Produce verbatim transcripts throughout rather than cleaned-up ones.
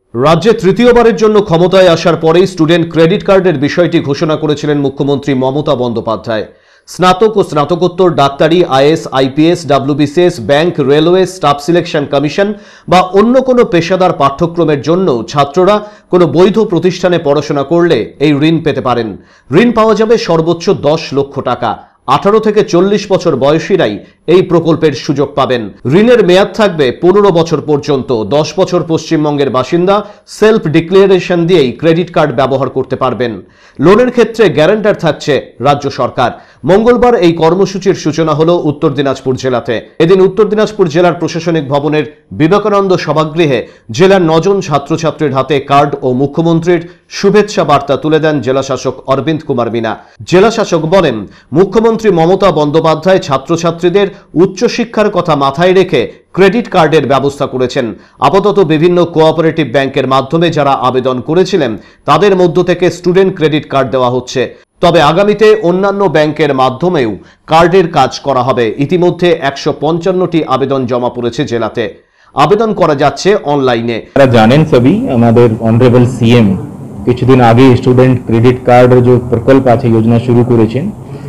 রাজ্যে তৃতীয়বারের জন্য ক্ষমতায় আসার পরেই স্টুডেন্ট ক্রেডিট কার্ডের বিষয়টি ঘোষণা করেছিলেন মুখ্যমন্ত্রী মমতা বন্দ্যোপাধ্যায়। স্নাতক ও স্নাতকোত্তর ডাক্তারি, IAS, IPS, WBCS, bank, railway, staff selection commission বা অন্য কোনো পেশাদার পাঠ্যক্রমের জন্য ছাত্ররা কোনো বৈধ প্রতিষ্ঠানে পড়াশোনা করলে এই ঋণ পেতে পারেন। ঋণ পাওয়া যাবে সর্বোচ্চ দশ লক্ষ টাকা। আঠারো থেকে চল্লিশ বছর বয়সীরাই এই প্রকল্পের সুযোগ পাবেন। ঋণের মেয়াদ থাকবে পনেরো বছর পর্যন্ত। দশ বছর পশ্চিমবঙ্গের বাসিন্দা সেলফ ডিক্লারেশন দিয়েই ক্রেডিট কার্ড ব্যবহার করতে পারবেন। লোনের ক্ষেত্রে গ্যারান্টার থাকছে রাজ্য সরকার। মঙ্গলবার এই কর্মসূচির সূচনা হলো উত্তর দিনাজপুর জেলাতে। এদিন উত্তর দিনাজপুর জেলার প্রশাসনিক ভবনের বিবেকানন্দ সভাগৃহে জেলার নজন ছাত্রছাত্রীর হাতে কার্ড ও মুখ্যমন্ত্রীর শুভেচ্ছা বার্তা তুলে দেন জেলা শাসক অরবিন্দ কুমার মিনা। জেলা শাসক বলেন, মুখ্যমন্ত্রী মমতা বন্দ্যোপাধ্যায় ছাত্রছাত্রীদের উচ্চশিক্ষার কথা মাথায় রেখে ক্রেডিট কার্ডের ব্যবস্থা করেছেন। আপাতত বিভিন্ন কোঅপারেটিভ ব্যাংকের মাধ্যমে যারা আবেদন করেছিলেন তাদের মধ্য থেকে স্টুডেন্ট ক্রেডিট কার্ড দেওয়া হচ্ছে। তবে আগামীতে অন্যান্য ব্যাংকের মাধ্যমেও কার্ডের কাজ করা হবে। ইতিমধ্যে একশো পঞ্চান্নটি আবেদন জমা পড়েছে জেলাতে। আবেদন করা যাচ্ছে অনলাইনে। আপনারা জানেন সবই, আমাদের অনারেবল সিএম কিছুদিন আগে স্টুডেন্ট ক্রেডিট কার্ডের যে প্রকল্প আছে যোজনা শুরু করেছেন।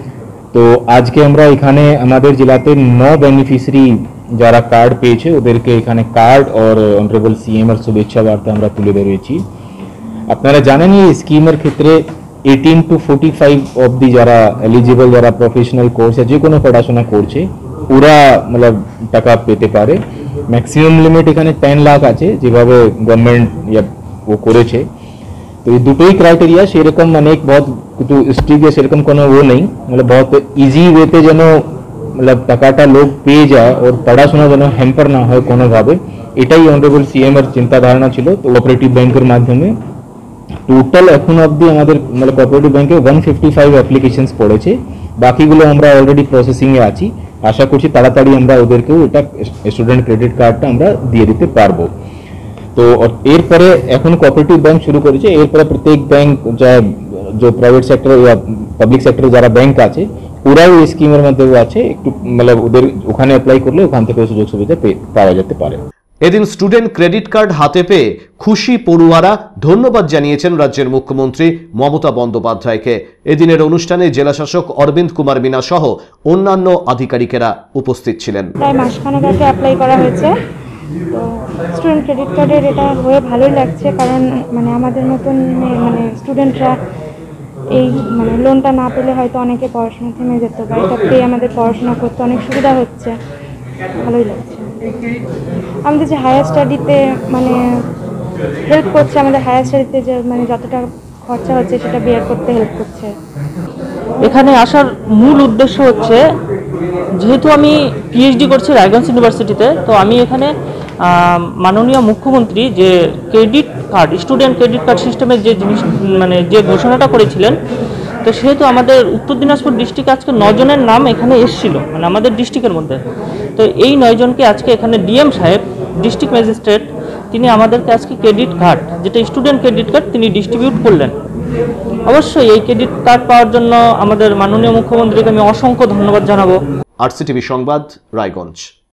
তো আজকে আমরা এখানে আমাদের জেলাতে ন বেনিফিশিয়ারি যারা কার্ড পেয়েছে ওদেরকে এখানে কার্ড আর অনারেবল সিএম এর শুভেচ্ছা বার্তা আমরা তুলে ধরেছি। আপনারা জানেন এই স্কিমের ক্ষেত্রে এইটিন টু ফোর্টি ফাইভ অবধি যারা এলিজিবল, যারা প্রফেশনাল কোর্সে যে কোনো পড়াশোনা করছে ওরা মতলব টাকা পেতে পারে। ম্যাক্সিমাম লিমিট এখানে টেন লাখ আছে যেভাবে গভর্নমেন্ট ও করেছে। তো এই দুটোই ক্রাইটেরিয়া সেরকম অনেক বহুত কিন্তু স্ট্রিক্ট সেরকম কোনো ও নেই, মানে বহুত ইজি ওয়েতে যেন মতলব টাকাটা লোক পেয়ে যায় ওর পড়াশোনা যেন হ্যাম্পার না হয় কোনোভাবে, এটাই অনারেবল সিএম এর চিন্তাধারণা ছিল। তো কোঅপারেটিভ ব্যাংকের মাধ্যমে টোটাল এখন অবধি আমাদের মানে কোঅপারেটিভ ব্যাংকে ওয়ান ফিফটি ফাইভ অ্যাপ্লিকেশনস পড়েছে। বাকিগুলো আমরা অলরেডি প্রসেসিংয়ে আছি। আশা করছি তাড়াতাড়ি আমরা ওদেরকেও এটা স্টুডেন্ট ক্রেডিট কার্ডটা আমরা দিয়ে দিতে পারবো। তো এরপরে এখন কোঅপারেটিভ ব্যাংক শুরু করেছে, এরপরে প্রত্যেক ব্যাংক যা যে প্রাইভেট সেক্টর বা পাবলিক সেক্টরে যারা ব্যাংক আছে ওরাও এই স্কিমের মধ্যে আছে, একটু মানে ওদের ওখানে অ্যাপ্লাই করলে ওখান থেকে সুযোগ সুবিধা পাওয়া যেতে পারে। এদিন স্টুডেন্ট ক্রেডিট কার্ড হাতে পেয়ে খুশি পড়ুয়ারা ধন্যবাদ জানিয়েছেন রাজ্যের মুখ্যমন্ত্রী মমতা বন্দ্যোপাধ্যায়কে। এদিনের অনুষ্ঠানে জেলা শাসক অরবিন্দ কুমার মিনা সহ অন্যান্য আধিকারিকেরা উপস্থিত ছিলেন। প্রায় মাসখানেক আগে অ্যাপ্লাই করা হয়েছে। তো স্টুডেন্ট ক্রেডিট কার্ডের এটা হয়ে ভালোই লাগছে, কারণ মানে আমাদের মতন মানে স্টুডেন্টরা এই মানে লোনটা না পেলে হয়তো অনেকে পড়াশোনা থেমে যেত, বা এটা পেয়ে আমাদের পড়াশোনা করতে অনেক সুবিধা হচ্ছে, ভালোই লাগছে। আমাদের যে হায়ার স্টাডিতে মানে হেল্প করছে, আমাদের হায়ার স্টাডিতে যে মানে যতটা খরচা হচ্ছে সেটা বেয়ার করতে হেল্প করছে। এখানে আসার মূল উদ্দেশ্য হচ্ছে, যেহেতু আমি পিএইচডি করছি রায়গঞ্জ ইউনিভার্সিটিতে, তো আমি এখানে মাননীয় মুখ্যমন্ত্রী যে credit card, student credit card সিস্টেমের যে জিনিস মানে যে ঘোষণাটা করেছিলেন, তো সেহেতু আমাদের উত্তর দিনাজপুর ডিস্ট্রিক্টে আজকে নজনের নাম এখানে এসেছিল, মানে আমাদের ডিস্ট্রিক্টের মধ্যে। তো এই নয়জনকে আজকে এখানে ডিএম সাহেব, ডিস্ট্রিক্ট ম্যাজিস্ট্রেট, তিনি আমাদেরকে আজকে ক্রেডিট কার্ড, যেটা স্টুডেন্ট ক্রেডিট কার্ড, তিনি ডিস্ট্রিবিউট করলেন। অবশ্যই এই ক্রেডিট কার্ড পাওয়ার জন্য আমাদের মাননীয় মুখ্যমন্ত্রীকে আমি অসংখ্য ধন্যবাদ জানাবো। আরসিটিভি সংবাদ, রায়গঞ্জ।